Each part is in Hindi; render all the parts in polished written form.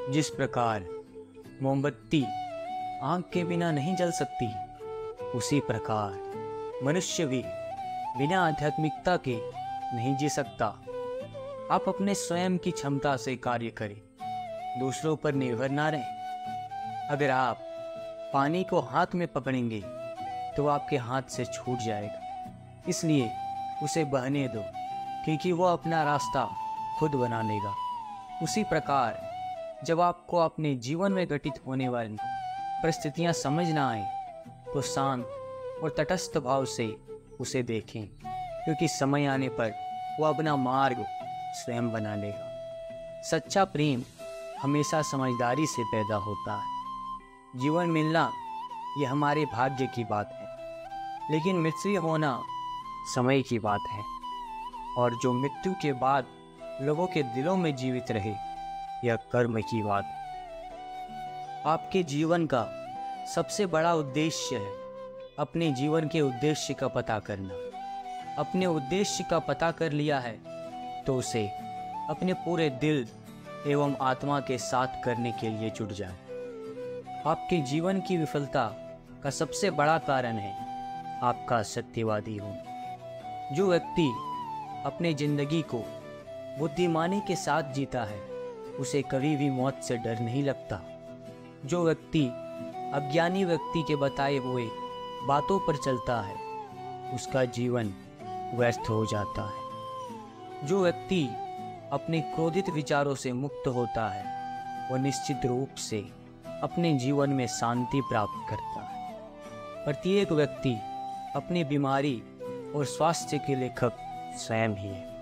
जिस प्रकार मोमबत्ती आग के बिना नहीं जल सकती, उसी प्रकार मनुष्य भी बिना आध्यात्मिकता के नहीं जी सकता। आप अपने स्वयं की क्षमता से कार्य करें, दूसरों पर निर्भर ना रहें। अगर आप पानी को हाथ में पकड़ेंगे तो आपके हाथ से छूट जाएगा, इसलिए उसे बहने दो, क्योंकि वो अपना रास्ता खुद बना लेगा। उसी प्रकार जब आपको अपने जीवन में घटित होने वाली परिस्थितियां समझ ना आए तो शांत और तटस्थ भाव से उसे देखें, क्योंकि समय आने पर वो अपना मार्ग स्वयं बना लेगा। सच्चा प्रेम हमेशा समझदारी से पैदा होता है। जीवन मिलना ये हमारे भाग्य की बात है, लेकिन मृत्यु होना समय की बात है। और जो मृत्यु के बाद लोगों के दिलों में जीवित रहे, यह कर्म की बात है। आपके जीवन का सबसे बड़ा उद्देश्य है अपने जीवन के उद्देश्य का पता करना। अपने उद्देश्य का पता कर लिया है तो उसे अपने पूरे दिल एवं आत्मा के साथ करने के लिए जुट जाए। आपके जीवन की विफलता का सबसे बड़ा कारण है आपका सत्यवादी होना। जो व्यक्ति अपने जिंदगी को बुद्धिमानी के साथ जीता है, उसे कभी भी मौत से डर नहीं लगता। जो व्यक्ति अज्ञानी व्यक्ति के बताए हुए बातों पर चलता है, उसका जीवन व्यर्थ हो जाता है। जो व्यक्ति अपने क्रोधित विचारों से मुक्त होता है, वह निश्चित रूप से अपने जीवन में शांति प्राप्त करता है। प्रत्येक व्यक्ति अपनी बीमारी और स्वास्थ्य के लेखक स्वयं ही है।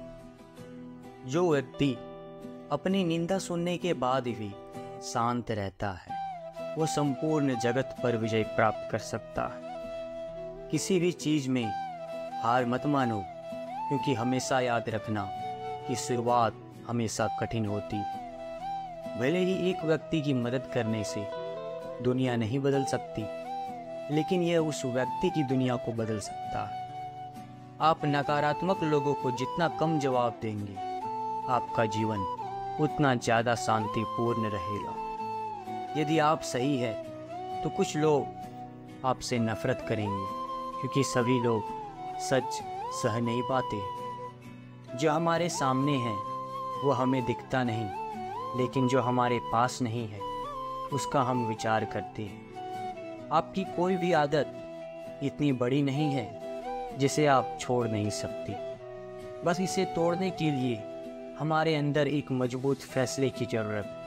जो व्यक्ति अपनी निंदा सुनने के बाद भी शांत रहता है, वो संपूर्ण जगत पर विजय प्राप्त कर सकता है। किसी भी चीज में हार मत मानो, क्योंकि हमेशा याद रखना कि शुरुआत हमेशा कठिन होती है। भले ही एक व्यक्ति की मदद करने से दुनिया नहीं बदल सकती, लेकिन यह उस व्यक्ति की दुनिया को बदल सकता है। आप नकारात्मक लोगों को जितना कम जवाब देंगे, आपका जीवन उतना ज़्यादा शांतिपूर्ण रहेगा। यदि आप सही है तो कुछ लोग आपसे नफरत करेंगे, क्योंकि सभी लोग सच सह नहीं पाते। जो हमारे सामने है वो हमें दिखता नहीं, लेकिन जो हमारे पास नहीं है उसका हम विचार करते हैं। आपकी कोई भी आदत इतनी बड़ी नहीं है जिसे आप छोड़ नहीं सकती। बस इसे तोड़ने के लिए हमारे अंदर एक मजबूत फैसले की जरूरत है।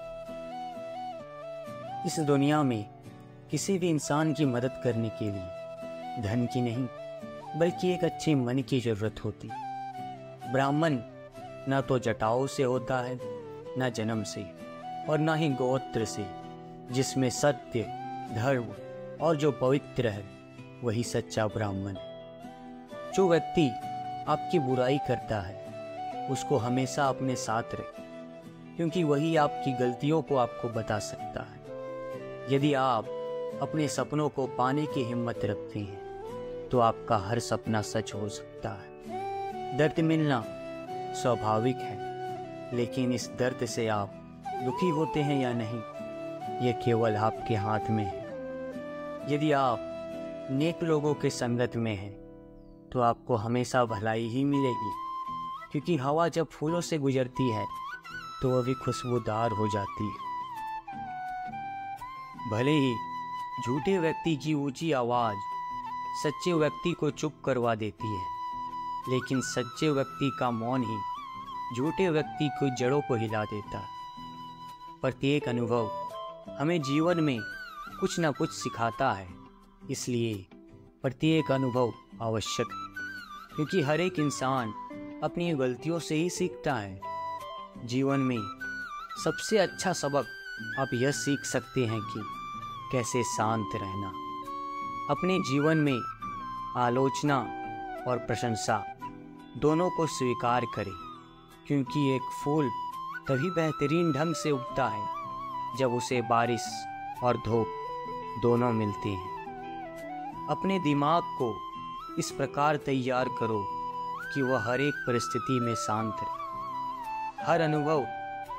इस दुनिया में किसी भी इंसान की मदद करने के लिए धन की नहीं, बल्कि एक अच्छे मन की जरूरत होती है। ब्राह्मण न तो जटाओं से होता है, न जन्म से, और न ही गोत्र से। जिसमें सत्य, धर्म और जो पवित्र है, वही सच्चा ब्राह्मण है। जो व्यक्ति आपकी बुराई करता है, उसको हमेशा अपने साथ रखें, क्योंकि वही आपकी गलतियों को आपको बता सकता है। यदि आप अपने सपनों को पाने की हिम्मत रखते हैं, तो आपका हर सपना सच हो सकता है। दर्द मिलना स्वाभाविक है, लेकिन इस दर्द से आप दुखी होते हैं या नहीं, ये केवल आपके हाथ में है। यदि आप नेक लोगों के संगत में हैं, तो आपको हमेशा भलाई ही मिलेगी, क्योंकि हवा जब फूलों से गुजरती है तो वह भी खुशबूदार हो जाती है। भले ही झूठे व्यक्ति की ऊंची आवाज़ सच्चे व्यक्ति को चुप करवा देती है, लेकिन सच्चे व्यक्ति का मौन ही झूठे व्यक्ति को जड़ों को हिला देता है। प्रत्येक अनुभव हमें जीवन में कुछ न कुछ सिखाता है, इसलिए प्रत्येक अनुभव आवश्यक है, क्योंकि हर एक इंसान अपनी गलतियों से ही सीखता है। जीवन में सबसे अच्छा सबक आप यह सीख सकते हैं कि कैसे शांत रहना। अपने जीवन में आलोचना और प्रशंसा दोनों को स्वीकार करें, क्योंकि एक फूल तभी बेहतरीन ढंग से उगता है जब उसे बारिश और धूप दोनों मिलते हैं। अपने दिमाग को इस प्रकार तैयार करो कि वह हर एक परिस्थिति में शांत रहे। हर अनुभव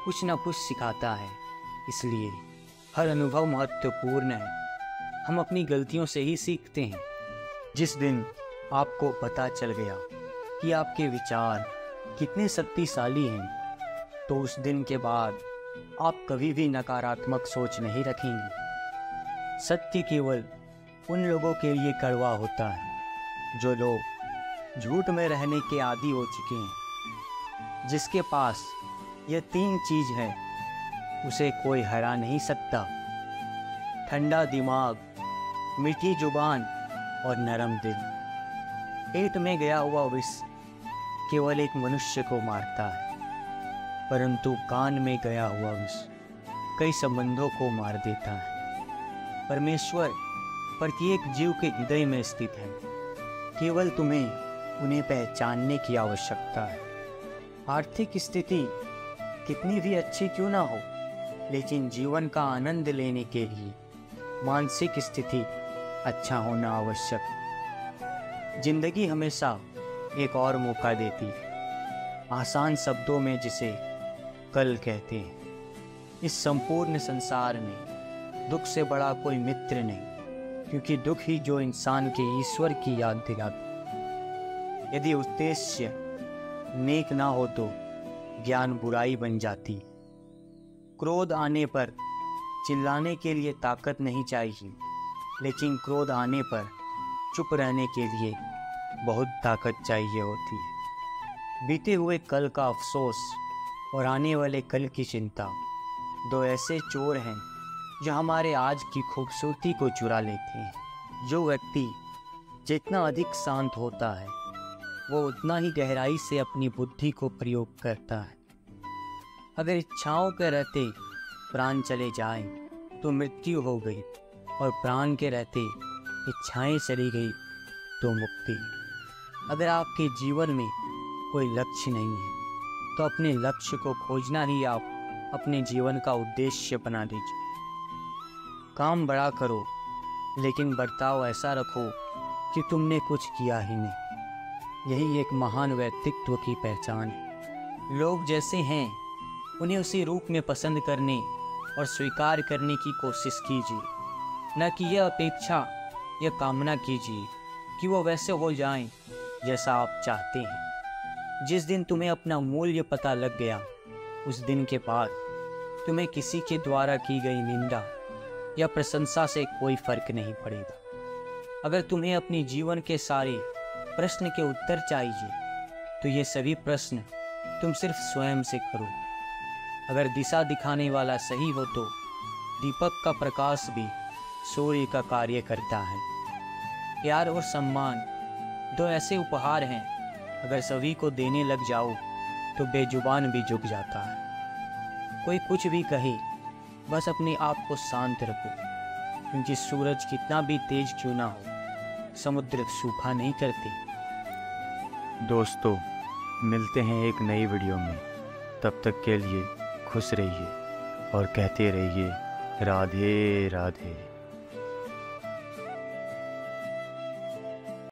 कुछ न कुछ सिखाता है। इसलिए हर अनुभव महत्वपूर्ण है। हम अपनी गलतियों से ही सीखते हैं। जिस दिन आपको पता चल गया कि आपके विचार कितने शक्तिशाली हैं, तो उस दिन के बाद आप कभी भी नकारात्मक सोच नहीं रखेंगे। सत्य केवल उन लोगों के लिए कड़वा होता है जो लोग झूठ में रहने के आदी हो चुके हैं। जिसके पास यह 3 चीज है, उसे कोई हरा नहीं सकता: ठंडा दिमाग, मीठी जुबान और नरम दिल। पेट में गया हुआ विष केवल एक मनुष्य को मारता है, परंतु कान में गया हुआ विष कई संबंधों को मार देता है। परमेश्वर प्रत्येक जीव के हृदय में स्थित है। केवल तुम्हें उन्हें पहचानने की आवश्यकता है। आर्थिक स्थिति कितनी भी अच्छी क्यों ना हो, लेकिन जीवन का आनंद लेने के लिए मानसिक स्थिति अच्छा होना आवश्यक। जिंदगी हमेशा एक और मौका देती है, आसान शब्दों में जिसे कल कहते हैं। इस संपूर्ण संसार में दुख से बड़ा कोई मित्र नहीं, क्योंकि दुख ही जो इंसान के ईश्वर की याद दिलाता। यदि उद्देश्य नेक ना हो तो ज्ञान बुराई बन जाती। क्रोध आने पर चिल्लाने के लिए ताकत नहीं चाहिए, लेकिन क्रोध आने पर चुप रहने के लिए बहुत ताकत चाहिए होती है। बीते हुए कल का अफसोस और आने वाले कल की चिंता 2 ऐसे चोर हैं जो हमारे आज की खूबसूरती को चुरा लेते हैं। जो व्यक्ति जितना अधिक शांत होता है, वो उतना ही गहराई से अपनी बुद्धि को प्रयोग करता है। अगर इच्छाओं के रहते प्राण चले जाएं, तो मृत्यु हो गई, और प्राण के रहते इच्छाएं चली गई तो मुक्ति। अगर आपके जीवन में कोई लक्ष्य नहीं है, तो अपने लक्ष्य को खोजना ही आप अपने जीवन का उद्देश्य बना दीजिए। काम बड़ा करो, लेकिन बर्ताव ऐसा रखो कि तुमने कुछ किया ही नहीं। यही एक महान व्यक्तित्व की पहचान है। लोग जैसे हैं, उन्हें उसी रूप में पसंद करने और स्वीकार करने की कोशिश कीजिए, न कि यह अपेक्षा या कामना कीजिए कि वो वैसे हो जाएं जैसा आप चाहते हैं। जिस दिन तुम्हें अपना मूल्य पता लग गया, उस दिन के बाद तुम्हें किसी के द्वारा की गई निंदा या प्रशंसा से कोई फर्क नहीं पड़ेगा। अगर तुम्हें अपने जीवन के सारे प्रश्न के उत्तर चाहिए, तो ये सभी प्रश्न तुम सिर्फ स्वयं से करो। अगर दिशा दिखाने वाला सही हो, तो दीपक का प्रकाश भी सूर्य का कार्य करता है। प्यार और सम्मान 2 ऐसे उपहार हैं, अगर सभी को देने लग जाओ तो बेजुबान भी झुक जाता है। कोई कुछ भी कहे, बस अपने आप को शांत रखो, क्योंकि सूरज कितना भी तेज क्यों ना हो, समुद्र सूखा नहीं करते। दोस्तों, मिलते हैं एक नई वीडियो में। तब तक के लिए खुश रहिए और कहते रहिए राधे राधे।